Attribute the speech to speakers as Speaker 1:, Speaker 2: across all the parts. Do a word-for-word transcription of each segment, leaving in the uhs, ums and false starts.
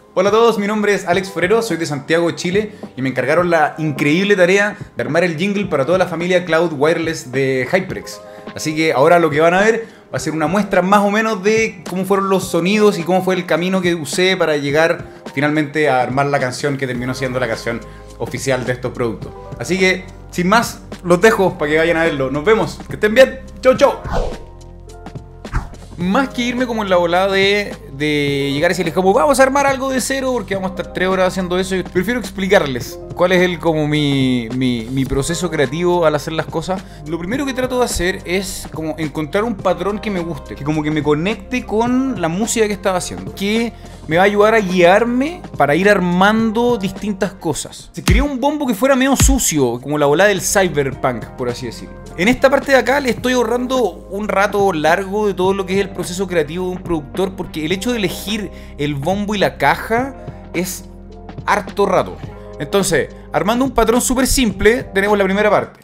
Speaker 1: Hola a todos, mi nombre es Alex Forero, soy de Santiago, Chile y me encargaron la increíble tarea de armar el jingle para toda la familia Cloud Wireless de HyperX. Así que ahora lo que van a ver va a ser una muestra más o menos de cómo fueron los sonidos y cómo fue el camino que usé para llegar finalmente a armar la canción que terminó siendo la canción oficial de estos productos. Así que, sin más, los dejo para que vayan a verlo. Nos vemos, que estén bien, chau chau. Más que irme como en la volada de, de llegar y decirles como vamos a armar algo de cero porque vamos a estar tres horas haciendo eso, prefiero explicarles cuál es el como mi, mi, mi proceso creativo al hacer las cosas. Lo primero que trato de hacer es como encontrar un patrón que me guste, que como que me conecte con la música que estaba haciendo, que me va a ayudar a guiarme para ir armando distintas cosas. Se quería un bombo que fuera medio sucio, como la volada del cyberpunk, por así decirlo. En esta parte de acá le estoy ahorrando un rato largo de todo lo que es el proceso creativo de un productor, porque el hecho de elegir el bombo y la caja es harto rato. Entonces, armando un patrón súper simple, tenemos la primera parte.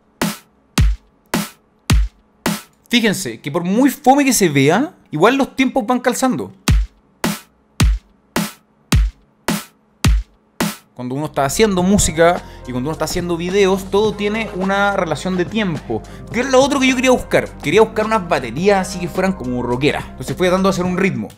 Speaker 1: Fíjense que por muy fome que se vea, igual los tiempos van calzando. Cuando uno está haciendo música y cuando uno está haciendo videos, todo tiene una relación de tiempo. ¿Qué es lo otro que yo quería buscar? Quería buscar unas baterías así que fueran como rockeras. Entonces fui dando a hacer un ritmo.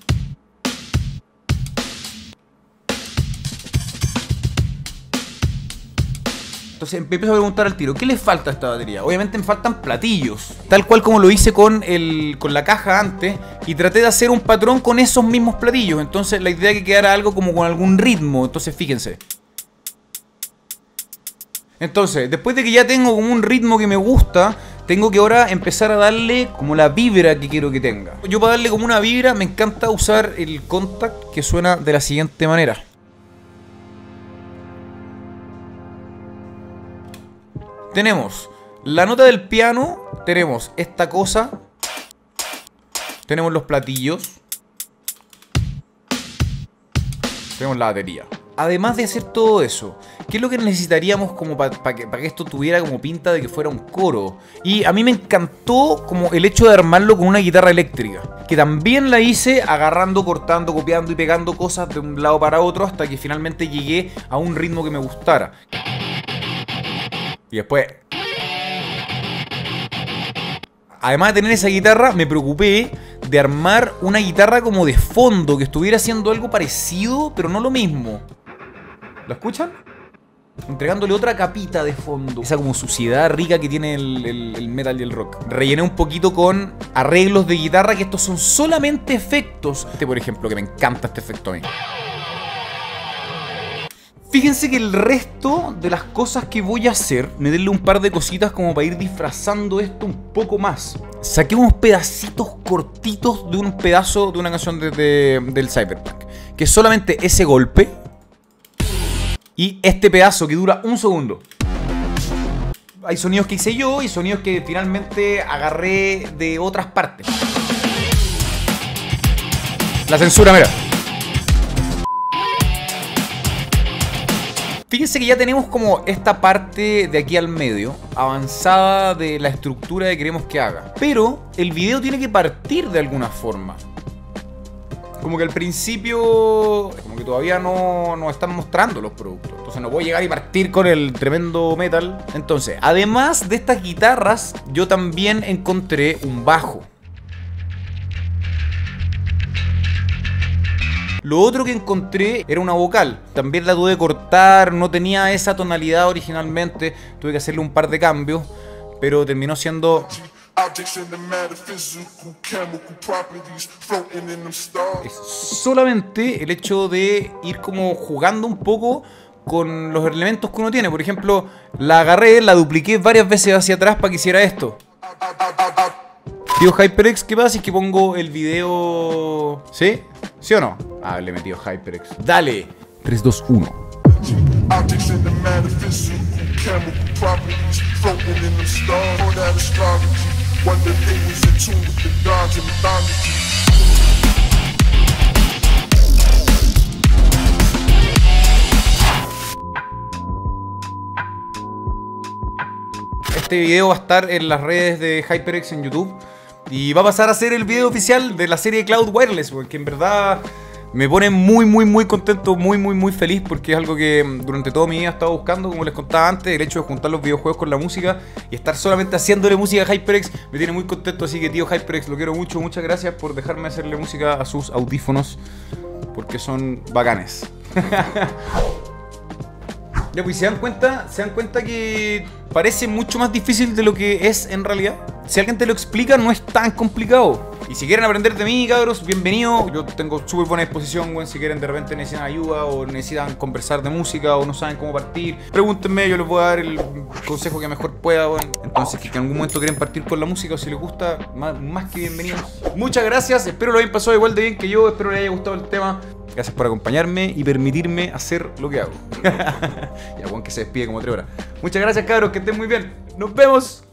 Speaker 1: Entonces me empiezo a preguntar al tiro, ¿qué le falta a esta batería? Obviamente me faltan platillos, tal cual como lo hice con, el, con la caja antes, y traté de hacer un patrón con esos mismos platillos. Entonces la idea es que quedara algo como con algún ritmo. Entonces fíjense. Entonces, después de que ya tengo como un ritmo que me gusta, tengo que ahora empezar a darle como la vibra que quiero que tenga. Yo para darle como una vibra me encanta usar el Contact, que suena de la siguiente manera. Tenemos la nota del piano, tenemos esta cosa, tenemos los platillos, tenemos la batería. Además de hacer todo eso, ¿qué es lo que necesitaríamos como para pa que, pa que esto tuviera como pinta de que fuera un coro? Y a mí me encantó como el hecho de armarlo con una guitarra eléctrica, que también la hice agarrando, cortando, copiando y pegando cosas de un lado para otro hasta que finalmente llegué a un ritmo que me gustara. Y después, además de tener esa guitarra, me preocupé de armar una guitarra como de fondo, que estuviera haciendo algo parecido, pero no lo mismo. ¿Lo escuchan? Entregándole otra capita de fondo. Esa como suciedad rica que tiene el, el, el metal y el rock. Rellené un poquito con arreglos de guitarra, que estos son solamente efectos. Este, por ejemplo, que me encanta este efecto a mí. Fíjense que el resto de las cosas que voy a hacer, me denle un par de cositas como para ir disfrazando esto un poco más. Saqué unos pedacitos cortitos de un pedazo de una canción de, de, del Cyberpunk, que es solamente ese golpe y este pedazo que dura un segundo. Hay sonidos que hice yo y sonidos que finalmente agarré de otras partes. La censura, mira. Fíjense que ya tenemos como esta parte de aquí al medio avanzada de la estructura que queremos que haga. Pero el video tiene que partir de alguna forma. Como que al principio, como que todavía no nos están mostrando los productos. Entonces no puedo llegar y partir con el tremendo metal. Entonces, además de estas guitarras, yo también encontré un bajo. Lo otro que encontré era una vocal. También la tuve que cortar, no tenía esa tonalidad originalmente. Tuve que hacerle un par de cambios, pero terminó siendo... Es solamente el hecho de ir como jugando un poco con los elementos que uno tiene. Por ejemplo, la agarré, la dupliqué varias veces hacia atrás para que hiciera esto. Tío HyperX, ¿qué pasa si es que pongo el video? ¿Sí? ¿Sí o no? Ah, le he metido HyperX. Dale. tres, dos, uno. Este video va a estar en las redes de HyperX en YouTube. Y va a pasar a ser el video oficial de la serie Cloud Wireless, porque en verdad Me pone muy, muy, muy contento, muy, muy, muy feliz porque es algo que durante toda mi vida he estado buscando, como les contaba antes, el hecho de juntar los videojuegos con la música y estar solamente haciéndole música a HyperX me tiene muy contento, así que tío HyperX, lo quiero mucho, muchas gracias por dejarme hacerle música a sus audífonos porque son bacanes. Ya, pues, ¿se dan cuenta? ¿Se dan cuenta que parece mucho más difícil de lo que es en realidad? Si alguien te lo explica, no es tan complicado. Y si quieren aprender de mí, cabros, bienvenido. Yo tengo súper buena disposición, güey. Si quieren de repente necesitan ayuda o necesitan conversar de música o no saben cómo partir, pregúntenme, yo les voy a dar el consejo que mejor pueda, güey. Entonces, que en algún momento quieren partir con la música o si les gusta, más, más que bienvenidos. Muchas gracias, espero lo hayan pasado igual de bien que yo, espero les haya gustado el tema. Gracias por acompañarme y permitirme hacer lo que hago. Ya, bueno, que se despide como tres horas. Muchas gracias, cabros, que estén muy bien. ¡Nos vemos!